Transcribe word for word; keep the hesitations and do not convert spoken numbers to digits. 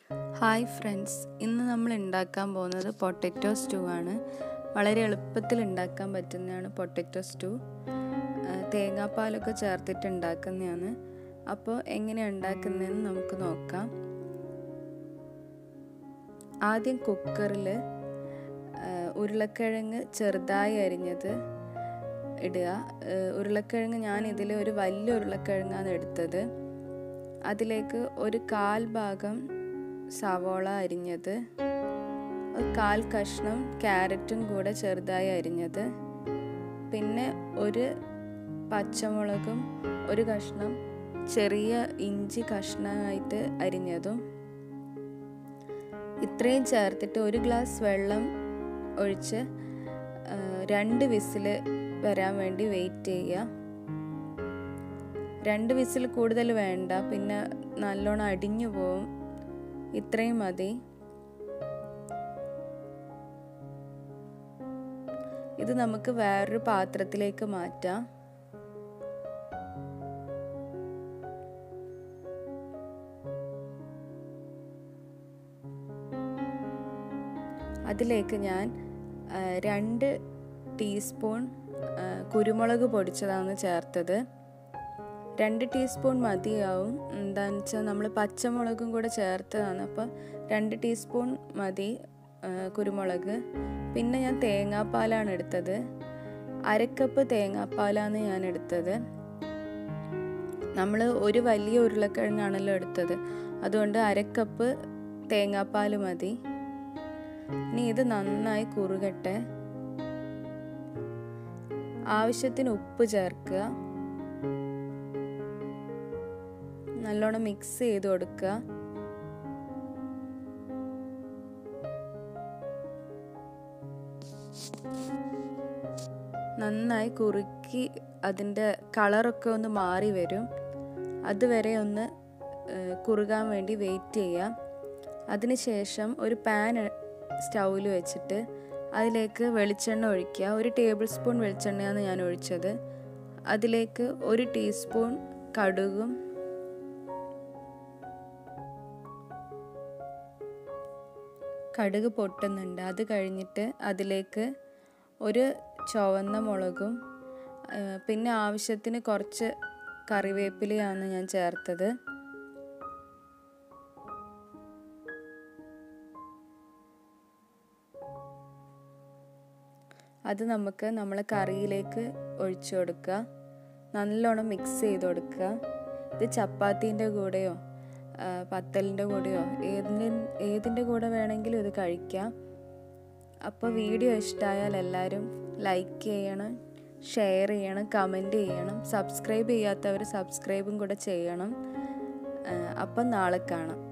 Hi friends, ഇന്ന് നമ്മൾ ഉണ്ടാക്കാൻ പോകുന്നത് പൊട്ടറ്റോ സ്റ്റൂ ആണ്. വളരെ എളുപ്പത്തിൽ ഉണ്ടാക്കാൻ പറ്റുന്നതാണ് പൊട്ടറ്റോ സ്റ്റൂ. തേങ്ങാപ്പാലൊക്കെ ചേർത്തിട്ട് ഉണ്ടാക്കുന്നതാണ്. അപ്പോൾ എങ്ങനെയാണ് ഉണ്ടാക്കുന്നതെന്ന് നമുക്ക് നോക്കാം. ആദ്യം കുക്കറിൽ ഉരുളക്കിഴങ്ങ് ചെറുതായി അരിഞ്ഞത് ഇടുക. ഉരുളക്കിഴങ്ങ് ഞാൻ ഇതിൽ ഒരു വലിയ ഉരുളക്കിഴങ്ങാണ് എടുത്തത്. അതിലേക്ക് ഒരു കാൽ ഭാഗം സവോള അരിഞ്ഞത്, കാൽ കഷ്ണം ക്യാരറ്റും കൂടെ ചെറുതായി അരിഞ്ഞത്, പിന്നെ ഒരു പച്ചമുളകും ഒരു കഷ്ണം ചെറിയ ഇഞ്ചി കഷ്ണമായിട്ട് അരിഞ്ഞതും, ഇത്രയും ചേർത്തിട്ട് ഒരു ഗ്ലാസ് വെള്ളം ഒഴിച്ച് രണ്ട് വിസിൽ വരാൻ വേണ്ടി വെയിറ്റ് ചെയ്യുക. രണ്ട് വിസിൽ കൂടുതൽ വേണ്ട, പിന്നെ നല്ലോണം അടിഞ്ഞു പോവും. ഇത്രയും മതി. ഇത് നമുക്ക് വേറൊരു പാത്രത്തിലേക്ക് മാറ്റാം. അതിലേക്ക് ഞാൻ രണ്ട് ടീസ്പൂൺ കുരുമുളക് പൊടിച്ചതാണ് ചേർത്തത്. രണ്ട് ടീസ്പൂൺ മതിയാവും. എന്താണെന്ന് വെച്ചാൽ നമ്മൾ പച്ചമുളകും കൂടെ ചേർത്തതാണ്, അപ്പോൾ രണ്ട് ടീസ്പൂൺ മതി കുരുമുളക്. പിന്നെ ഞാൻ തേങ്ങാപ്പാലാണ് എടുത്തത്. അരക്കപ്പ് തേങ്ങാപ്പാലാണ് ഞാൻ എടുത്തത്. നമ്മൾ ഒരു വലിയ ഉരുളക്കിഴങ്ങാണല്ലോ എടുത്തത്, അതുകൊണ്ട് അരക്കപ്പ് തേങ്ങാപ്പാൽ മതി. ഇനി ഇത് നന്നായി കുറുകട്ടെ. ആവശ്യത്തിന് ഉപ്പ് ചേർക്കുക. നല്ലോണം മിക്സ് ചെയ്ത് കൊടുക്കുക. നന്നായി കുറുക്കി അതിൻ്റെ കളറൊക്കെ ഒന്ന് മാറി വരും. അതുവരെ ഒന്ന് കുറുകാൻ വേണ്ടി വെയിറ്റ് ചെയ്യാം. അതിനുശേഷം ഒരു പാൻ സ്റ്റൗവിൽ വെച്ചിട്ട് അതിലേക്ക് വെളിച്ചെണ്ണ ഒഴിക്കുക. ഒരു ടേബിൾ സ്പൂൺ വെളിച്ചെണ്ണയാണ് ഞാൻ ഒഴിച്ചത്. അതിലേക്ക് ഒരു ടീസ്പൂൺ കടുകും കടുക് പൊട്ടുന്നുണ്ട്. അത് കഴിഞ്ഞിട്ട് അതിലേക്ക് ഒരു ചുവന്ന മുളകും പിന്നെ ആവശ്യത്തിന് കുറച്ച് കറിവേപ്പിലയാണ് ഞാൻ ചേർത്തത്. അത് നമുക്ക് നമ്മളെ കറിയിലേക്ക് ഒഴിച്ചു കൊടുക്കുക. നല്ലോണം മിക്സ് ചെയ്ത് കൊടുക്കുക. ഇത് ചപ്പാത്തീൻ്റെ കൂടെയോ പത്തലിൻ്റെ കൂടെയോ ഏതിൻ്റെ ഏതിൻ്റെ കൂടെ വേണമെങ്കിലും ഇത് കഴിക്കാം. അപ്പോൾ വീഡിയോ ഇഷ്ടമായാൽ എല്ലാവരും ലൈക്ക് ചെയ്യണം, ഷെയർ ചെയ്യണം, കമൻറ്റ് ചെയ്യണം. സബ്സ്ക്രൈബ് ചെയ്യാത്തവർ സബ്സ്ക്രൈബും കൂടെ ചെയ്യണം. അപ്പം നാളെ കാണാം.